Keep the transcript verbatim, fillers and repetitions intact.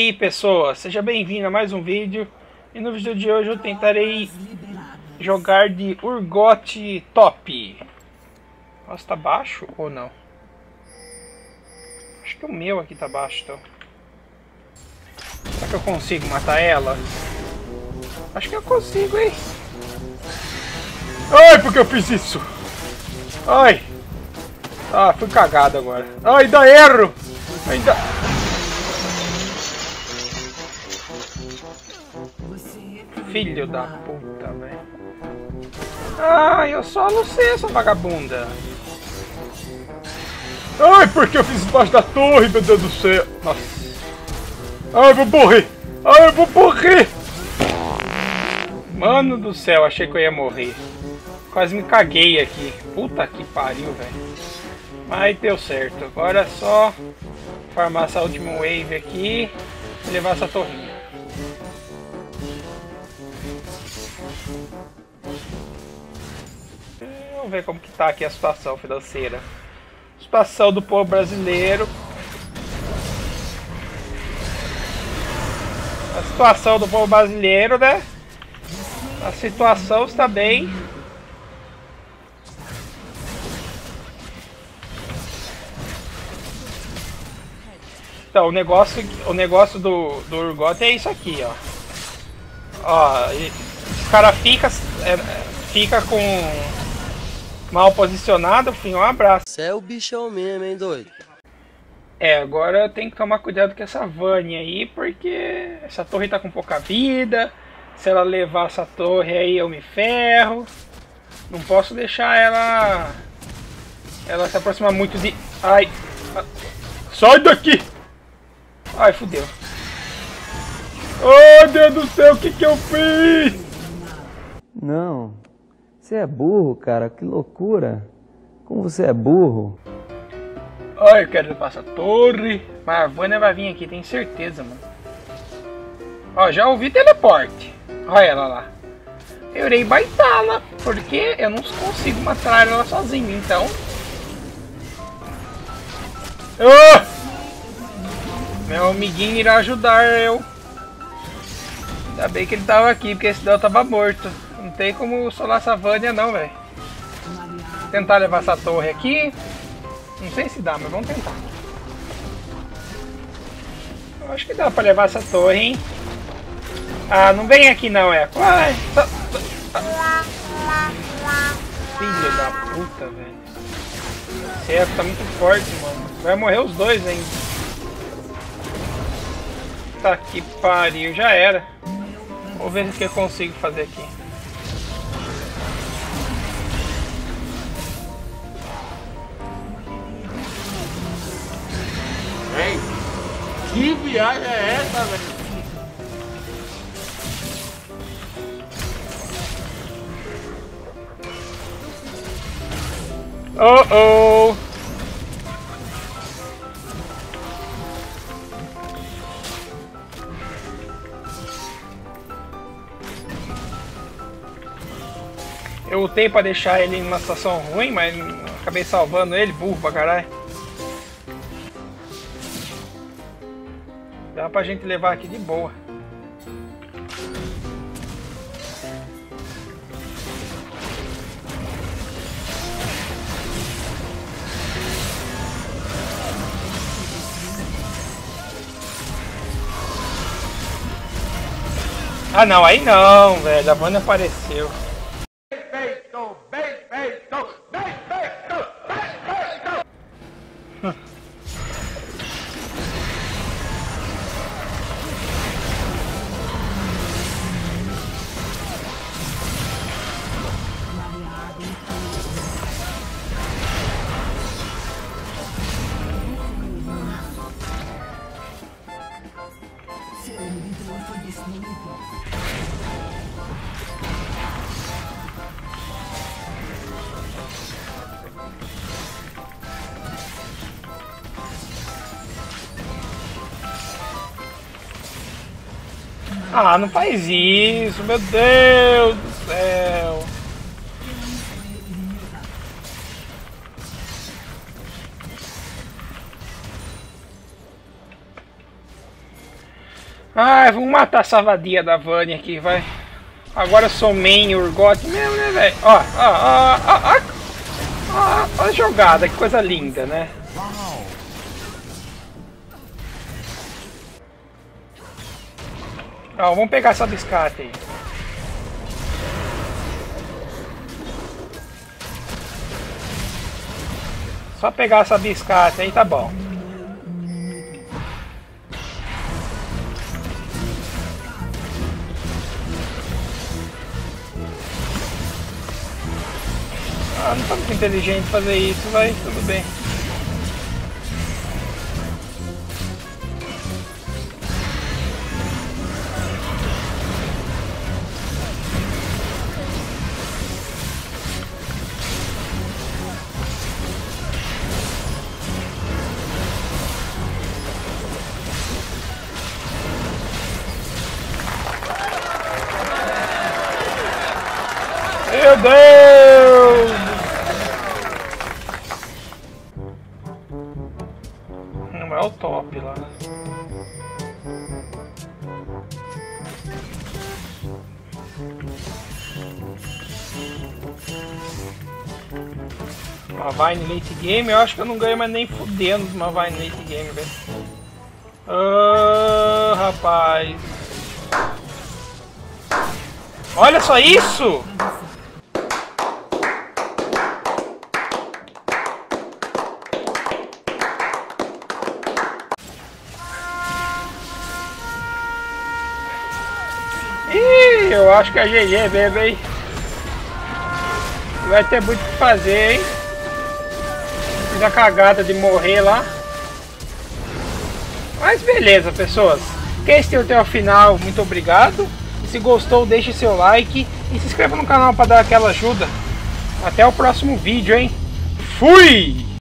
aí, pessoas, seja bem-vindo a mais um vídeo. E no vídeo de hoje eu tentarei jogar de Urgot top. Nossa, tá baixo ou não? Acho que o meu aqui tá baixo, então. Será que eu consigo matar ela? Acho que eu consigo, hein? Ai, por que eu fiz isso? Ai! Ah, fui cagado agora. Ai, ainda erro! Ainda... Filho da puta, velho. Ai, eu só não sei essa vagabunda. Ai, por que eu fiz embaixo da torre, meu Deus do céu? Nossa. Ai, eu vou morrer. Ai, eu vou morrer. Mano do céu, achei que eu ia morrer. Quase me caguei aqui. Puta que pariu, velho. Mas deu certo. Agora é só farmar essa última wave aqui e levar essa torrinha. Vamos ver como que tá aqui a situação financeira. Situação do povo brasileiro. A situação do povo brasileiro, né? A situação está bem. Então, o negócio, o negócio do, do Urgot é isso aqui, ó. Ó, os cara fica, é, fica com mal posicionado, enfim, um abraço. Você é o bichão mesmo, hein, doido? É, agora eu tenho que tomar cuidado com essa Vayne aí, porque essa torre tá com pouca vida. Se ela levar essa torre aí, eu me ferro. Não posso deixar ela ela se aproximar muito de... Ai! Sai daqui! Ai, fudeu. Oh, Deus do céu, o que que eu fiz? Não, você é burro, cara, que loucura. Como você é burro. Ai, eu quero levar essa torre. Mas a Vayne vai vir aqui, tenho certeza, mano. Ó, já ouvi teleporte. Olha ela lá. Eu irei baitá-la, porque eu não consigo matar ela sozinho, então... Oh! Meu amiguinho irá ajudar eu. Ainda bem que ele tava aqui, porque senão eu tava morto. Não tem como solar essa Vayne não, velho. Tentar levar essa torre aqui. Não sei se dá, mas vamos tentar. Eu acho que dá pra levar essa torre, hein? Ah, não vem aqui não, Eco. Ai, só, só, filho da puta, velho. Esse Eco tá muito forte, mano. Vai morrer os dois ainda. Tá que pariu, já era. Vou ver o que eu consigo fazer aqui. Ei, que viagem é essa, velho? Oh, oh! Eu lutei pra deixar ele numa situação ruim, mas acabei salvando ele, burro pra caralho. Dá pra gente levar aqui de boa. Ah não, aí não, velho, a Vayne apareceu. Bem feito, bem feito, bem feito, bem feito! Ah, não faz isso, meu Deus do céu. Ai, vamos matar essa vadia da Vânia aqui, vai. Agora eu sou main Urgot mesmo, né, velho? Ó, ó, ó, ó, ó, ó a jogada, que coisa linda, né? Ó, vamos pegar essa biscate aí. Só pegar essa biscate aí, tá bom. Ah, não tá muito inteligente fazer isso, vai, tudo bem. Meu Deus! Não é o top lá. Uma Vayne late game, eu acho que eu não ganho mais nem fudendo uma Vayne late game, velho. Ah, rapaz. Olha só isso! Ih, eu acho que é G G mesmo, hein? Vai ter muito o que fazer, hein? Fiz a cagada de morrer lá. Mas beleza, pessoas. Quem assistiu até o final, muito obrigado. E se gostou, deixe seu like e se inscreva no canal para dar aquela ajuda. Até o próximo vídeo, hein? Fui!